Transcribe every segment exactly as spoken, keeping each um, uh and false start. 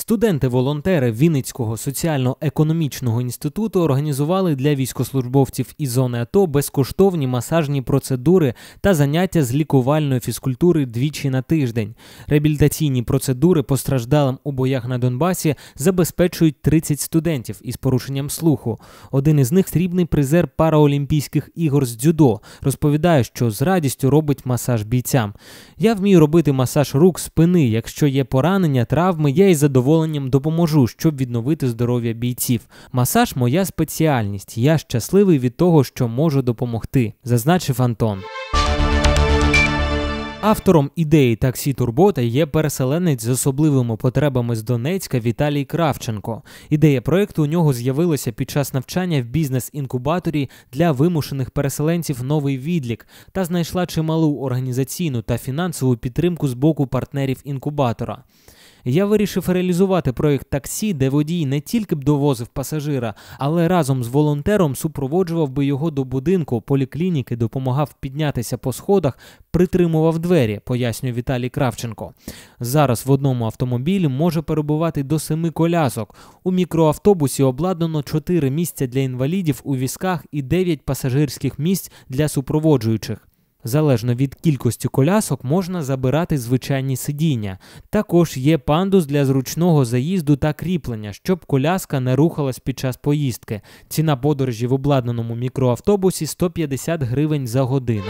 Студенти-волонтери Вінницького соціально-економічного інституту організували для військовослужбовців із зони АТО безкоштовні масажні процедури та заняття з лікувальної фізкультури двічі на тиждень. Реабілітаційні процедури постраждалим у боях на Донбасі забезпечують тридцять студентів із порушенням слуху. Один із них – срібний призер Параолімпійських ігор з дзюдо. Розповідає, що з радістю робить масаж бійцям. «Я вмію робити масаж рук, спини. Якщо є поранення, травми, я із задоволенням допоможу, щоб відновити здоров'я бійців. Масаж – моя спеціальність. Я щасливий від того, що можу допомогти», – зазначив Антон. Автором ідеї «Таксі Турбота» є переселенець з особливими потребами з Донецька Віталій Кравченко. Ідея проєкту у нього з'явилася під час навчання в бізнес-інкубаторі для вимушених переселенців «Новий відлік» та знайшла чималу організаційну та фінансову підтримку з боку партнерів інкубатора. «Я вирішив реалізувати проєкт «Таксі», де водій не тільки б довозив пасажира, але разом з волонтером супроводжував би його до будинку, поліклініки, допомагав піднятися по сходах, притримував двері», – пояснює Віталій Кравченко. Зараз в одному автомобілі може перебувати до семи колясок. У мікроавтобусі обладнано чотири місця для інвалідів у візках і дев'ять пасажирських місць для супроводжуючих. Залежно від кількості колясок можна забирати звичайні сидіння. Також є пандус для зручного заїзду та кріплення, щоб коляска не рухалась під час поїздки. Ціна подорожі в обладнаному мікроавтобусі – сто п'ятдесят гривень за годину.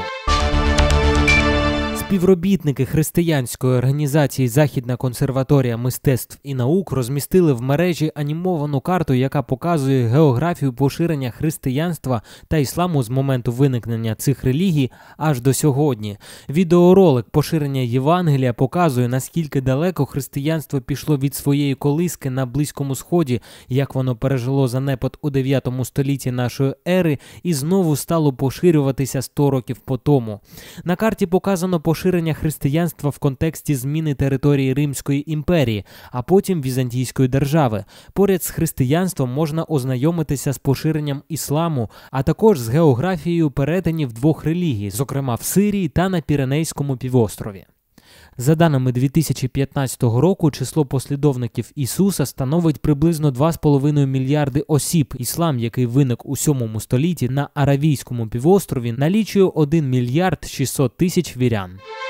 Співробітники християнської організації «Західна консерваторія мистецтв і наук» розмістили в мережі анімовану карту, яка показує географію поширення християнства та ісламу з моменту виникнення цих релігій аж до сьогодні. Відеоролик поширення Євангелія показує, наскільки далеко християнство пішло від своєї колиски на Близькому Сході, як воно пережило занепад у дев'ятому столітті нашої ери і знову стало поширюватися сто років по тому. На карті показано поширення християнства в контексті зміни території Римської імперії, а потім Візантійської держави. Поряд з християнством можна ознайомитися з поширенням ісламу, а також з географією перетинів двох релігій, зокрема в Сирії та на Піренейському півострові. За даними дві тисячі п'ятнадцятого року, число послідовників Ісуса становить приблизно два з половиною мільярди осіб. Іслам, який виник у сьомому столітті на Аравійському півострові, налічує один мільярд шістсот тисяч вірян.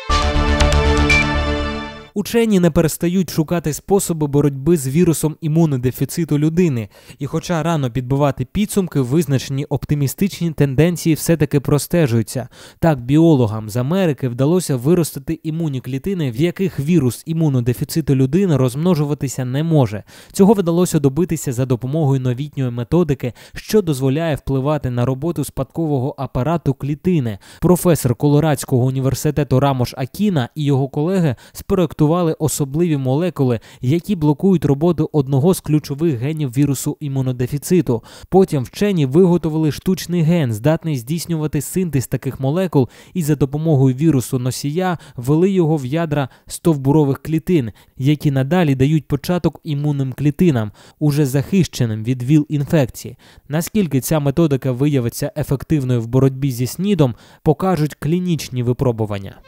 Учені не перестають шукати способи боротьби з вірусом імунодефіциту людини. І хоча рано підбивати підсумки, визначені оптимістичні тенденції все-таки простежуються. Так, біологам з Америки вдалося виростити імунні клітини, в яких вірус імунодефіциту людини розмножуватися не може. Цього вдалося добитися за допомогою новітньої методики, що дозволяє впливати на роботу спадкового апарату клітини. Професор Колорадського університету Рамош Акіна і його колеги спроектували особливі молекули, які блокують роботу одного з ключових генів вірусу імунодефіциту. Потім вчені виготовили штучний ген, здатний здійснювати синтез таких молекул, і за допомогою вірусу-носія ввели його в ядра стовбурових клітин, які надалі дають початок імунним клітинам, уже захищеним від ВІЛ-інфекції. Наскільки ця методика виявиться ефективною в боротьбі зі СНІДом, покажуть клінічні випробування.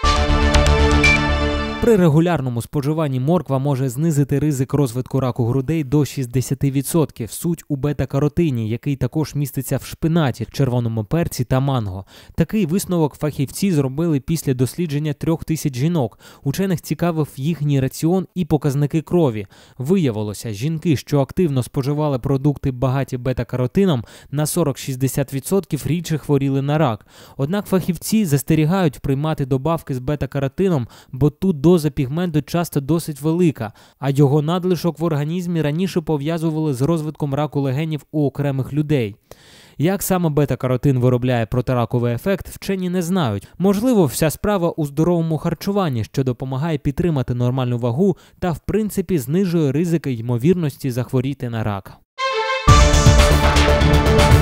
При регулярному споживанні морква може знизити ризик розвитку раку грудей до шістдесят відсотків. Суть у бета-каротині, який також міститься в шпинаті, червоному перці та манго. Такий висновок фахівці зробили після дослідження трьох тисяч жінок. Учених цікавив їхній раціон і показники крові. Виявилося, жінки, що активно споживали продукти багаті бета-каротином, на сорок-шістдесят відсотків рідше хворіли на рак. Однак фахівці застерігають приймати добавки з бета-каротином, бо тут до Доза пігменту часто досить велика, а його надлишок в організмі раніше пов'язували з розвитком раку легенів у окремих людей. Як саме бета-каротин виробляє протираковий ефект, вчені не знають. Можливо, вся справа у здоровому харчуванні, що допомагає підтримати нормальну вагу та, в принципі, знижує ризики ймовірності захворіти на рак.